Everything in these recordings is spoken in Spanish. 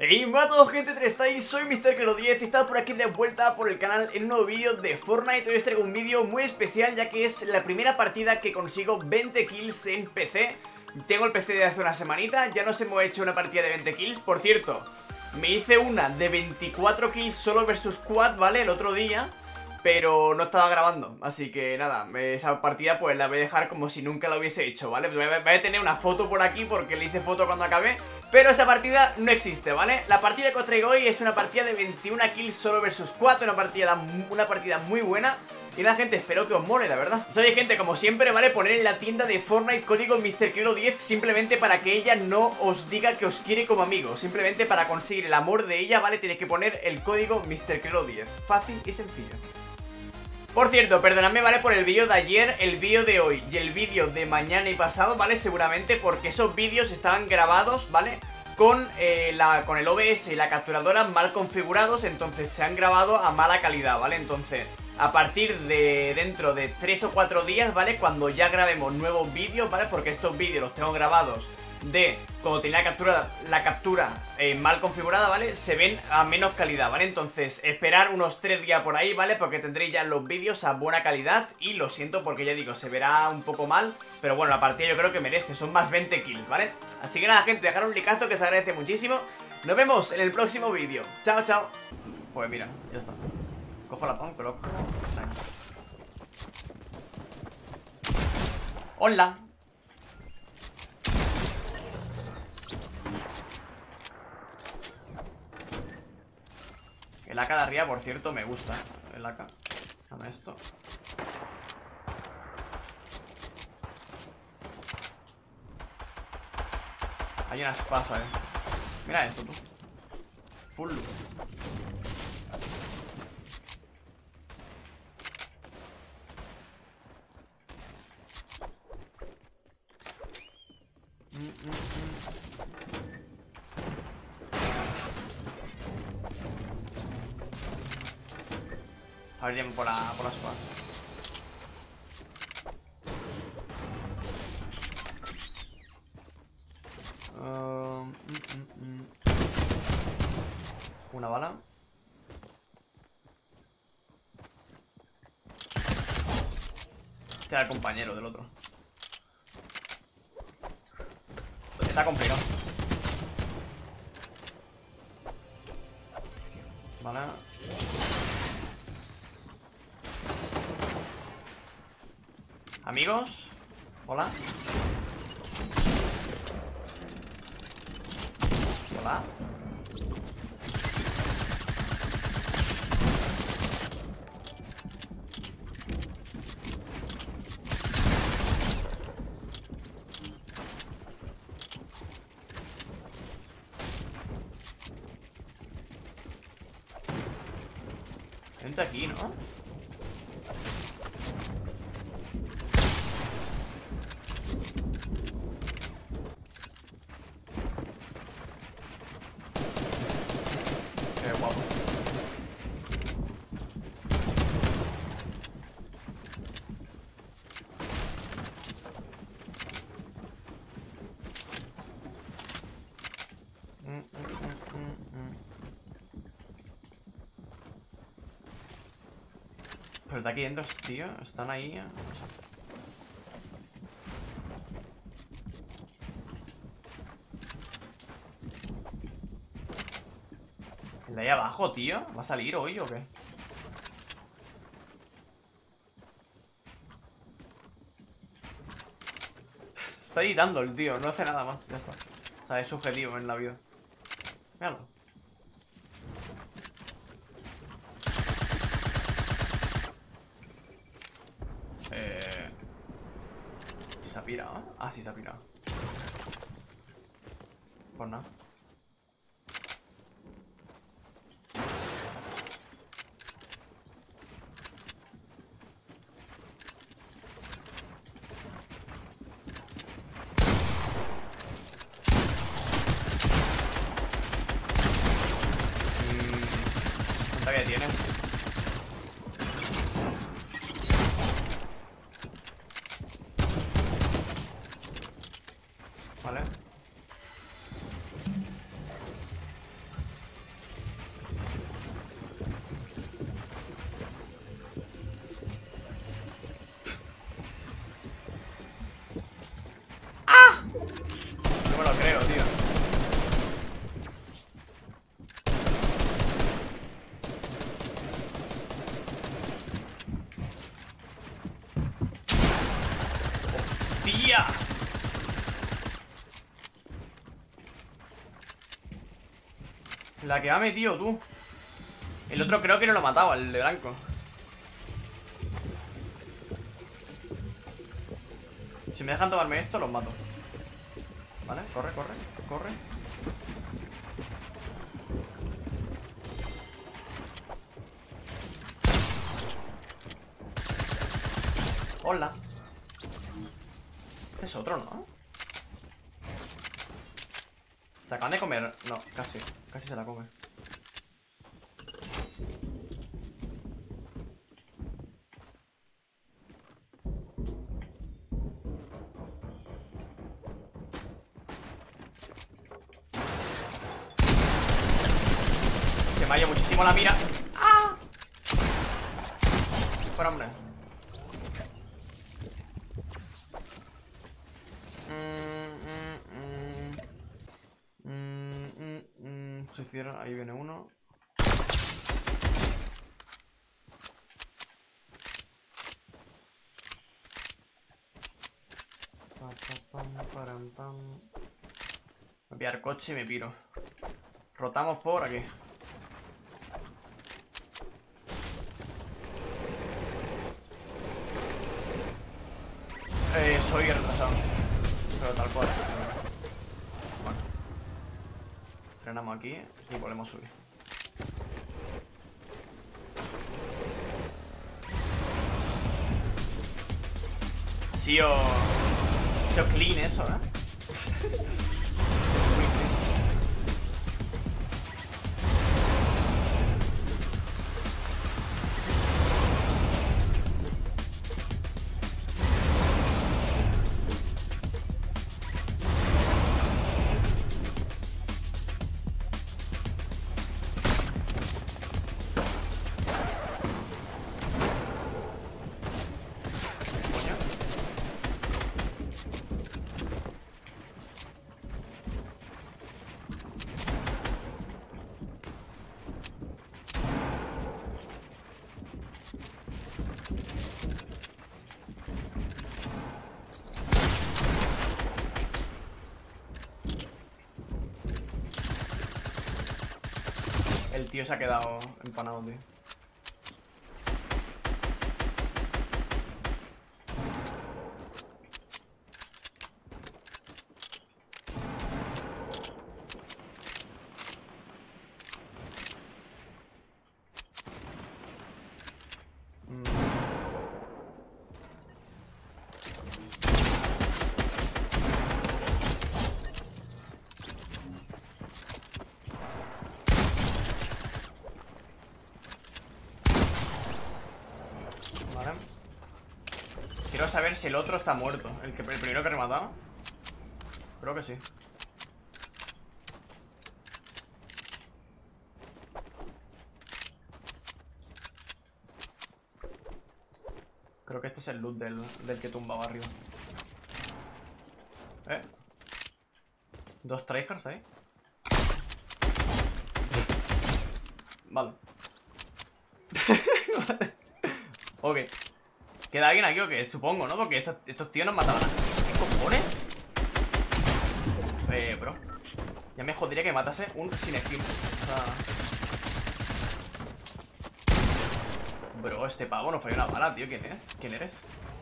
Hey, hola a todos, gente, ¿cómo estáis? Soy MrKero10 y estamos por aquí de vuelta por el canal en un nuevo vídeo de Fortnite. Hoy os traigo un vídeo muy especial ya que es la primera partida que consigo 20 kills en PC. Tengo el PC de hace una semanita, ya nos hemos hecho una partida de 20 kills. Por cierto, me hice una de 24 kills solo versus squad, ¿vale? El otro día, pero no estaba grabando, así que nada, esa partida pues la voy a dejar como si nunca la hubiese hecho, ¿vale? Voy a tener una foto por aquí porque le hice foto cuando acabé, pero esa partida no existe, ¿vale? La partida que os traigo hoy es una partida de 21 kills solo versus 4, una partida muy buena. Y nada, gente, espero que os mole, la verdad. Oye, gente, como siempre, ¿vale? Poner en la tienda de Fortnite código MrKero10 simplemente para que ella no os diga que os quiere como amigo. Simplemente para conseguir el amor de ella, ¿vale? Tenéis que poner el código MrKero10. Fácil y sencillo. Por cierto, perdonadme, ¿vale? Por el vídeo de ayer, el vídeo de hoy y el vídeo de mañana y pasado, ¿vale? Seguramente porque esos vídeos estaban grabados, ¿vale? Con el OBS y la capturadora mal configurados, entonces se han grabado a mala calidad, ¿vale? Entonces, a partir de dentro de 3 o 4 días, ¿vale? Cuando ya grabemos nuevos vídeos, ¿vale? Porque estos vídeos los tengo grabados de cuando tenía la captura mal configurada, ¿vale? Se ven a menos calidad, ¿vale? Entonces, esperar unos 3 días por ahí, ¿vale? Porque tendréis ya los vídeos a buena calidad. Y lo siento porque ya digo, se verá un poco mal, pero bueno, la partida yo creo que merece, son más 20 kills, ¿vale? Así que nada, gente, dejar un likeazo que se agradece muchísimo. Nos vemos en el próximo vídeo. Chao, chao. Pues mira, ya está. Cojo la punk, pero... Hola. El AK de arriba, por cierto, me gusta, ¿eh? El AK. Dame esto. Hay una espasa, Mira esto, tú. Full loot. A ver, por la espalda. Una bala. Este era el compañero del otro. Está complicado. Vale. Amigos. Hola. Hola. Vente aquí, ¿no? Qué guapo. Pero de aquí dentro, tío, están ahí. ¿El de ahí abajo, tío? ¿Va a salir hoy o qué? Está editando el tío, no hace nada más, ya está. O sea, es subjetivo en la vida. Míralo. ¿Se ha pirado? Ah, sí, se ha pirado. Pues nada. ¿Cuánta vida tiene? Vale. ¡Hostia! La que ha metido, tú. El otro creo que no lo mataba, el de blanco. Si me dejan tomarme esto, los mato. Vale, corre, corre, corre. Hola. Es otro, ¿no? Se acaban de comer. No, casi. Casi se la come. Se me vaya muchísimo la mira. ¡Ah! Fuera, hombre. Se cierra, ahí viene uno. Voy a pillar coche y me piro. Rotamos por aquí. Soy retrasado. Pero tal cual. Bueno. Frenamos aquí y volvemos a subir. Ha sido clean eso, ¿eh? Muy clean. El tío se ha quedado empanado, tío. Vale. Quiero saber si el otro está muerto. El primero que he rematado. Creo que sí. Creo que este es el loot del que tumbaba arriba. Dos tryhards ahí. Vale. Ok. ¿Queda alguien aquí o qué? Supongo, ¿no? Porque estos tíos nos mataban. ¿Qué cojones? Bro. Ya me jodería que me matase un sin skill. O sea... Bro, este pavo no falló una bala, tío. ¿Quién es? ¿Quién eres?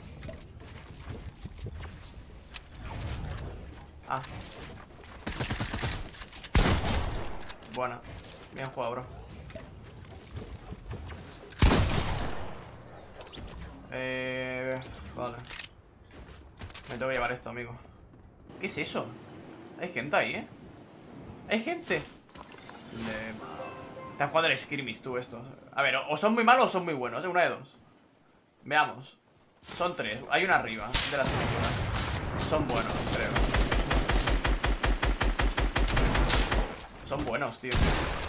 Ah. Bueno. Bien jugado, bro. Vale. Me tengo que llevar esto, amigo. ¿Qué es eso? Hay gente ahí, ¿eh? Hay gente. Te han jugado el scrimmage tú estos. A ver, o son muy malos o son muy buenos, una de dos. Veamos. Son tres, hay una arriba de las estructuras. Son buenos, creo. Son buenos, tío.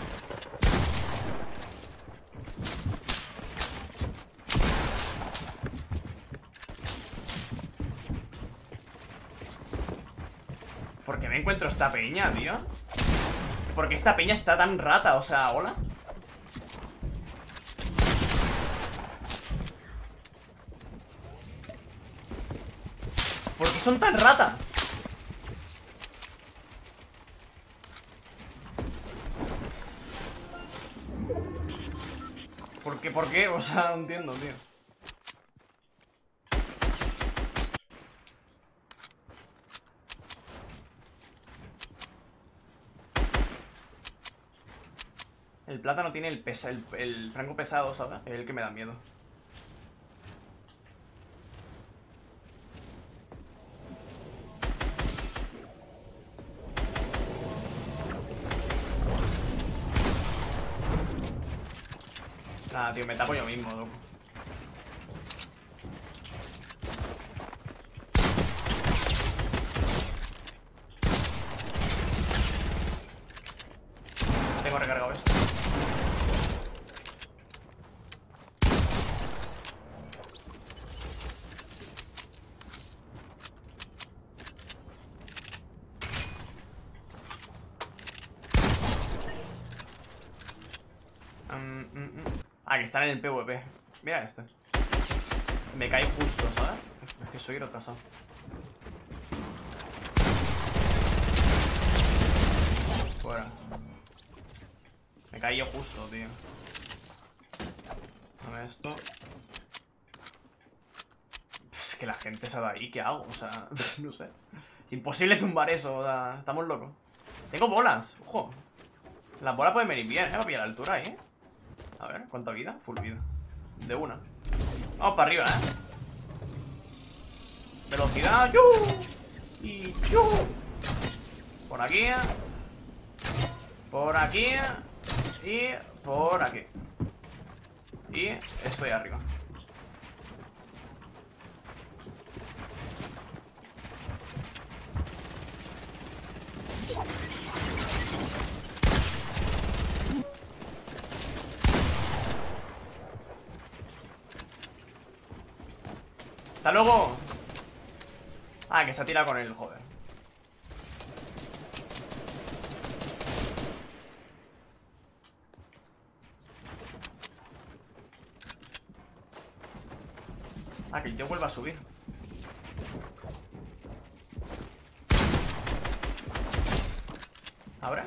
¿Por qué me encuentro esta peña, tío? ¿Por qué esta peña está tan rata? O sea, ¿hola? ¿Por qué son tan ratas? ¿Por qué? ¿Por qué? O sea, no entiendo, tío. El plátano tiene el franco pesado, ¿sabes? Es el que me da miedo. Nada, tío, me tapo yo mismo, loco. Tengo recargado esto. Ah, que están en el PvP. Mira este. Me cae justo, ¿sabes? Es que soy retrasado. Fuera. Me caí yo justo, tío. Dame esto. Es que la gente se va de ahí, ¿qué hago? O sea, no sé. Es imposible tumbar eso, o sea, estamos locos. Tengo bolas, ojo. Las bolas pueden venir bien, va a pillar la altura ahí. A ver, ¿cuánta vida? Full vida. De una. Vamos para arriba, Velocidad, ¡yu! Y ¡yu! Por aquí. Por aquí. Y por aquí. Y estoy arriba. ¡Hasta luego! Ah, que se ha tirado con él, joder. Ah, que el tío vuelva a subir. ¿Ahora?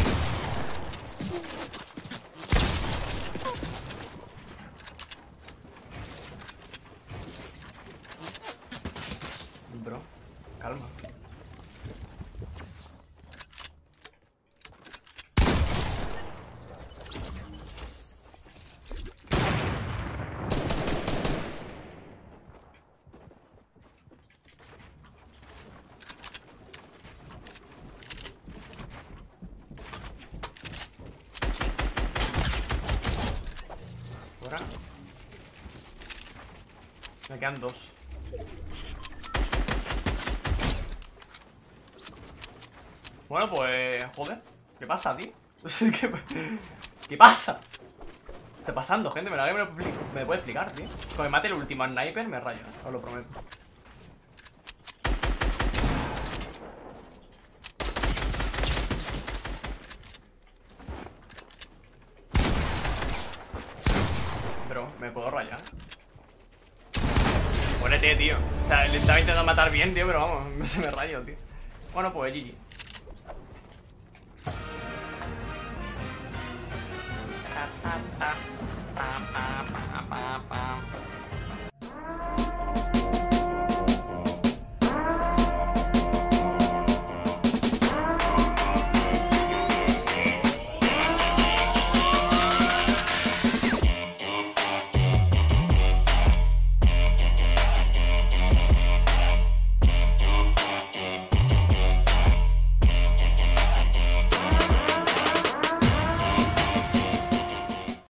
Bro, calma. Fuera. Me quedan dos. Bueno, pues... Joder. ¿Qué pasa, tío? ¿Qué pasa? ¿Qué está pasando, gente? ¿Me puede explicar, tío? Cuando me mate el último sniper me rayo, os lo prometo. Bro, ¿me puedo rayar? Muérete, tío. O sea, le estaba intentando matar bien, tío, pero vamos, se me rayo, tío. Bueno, pues GG.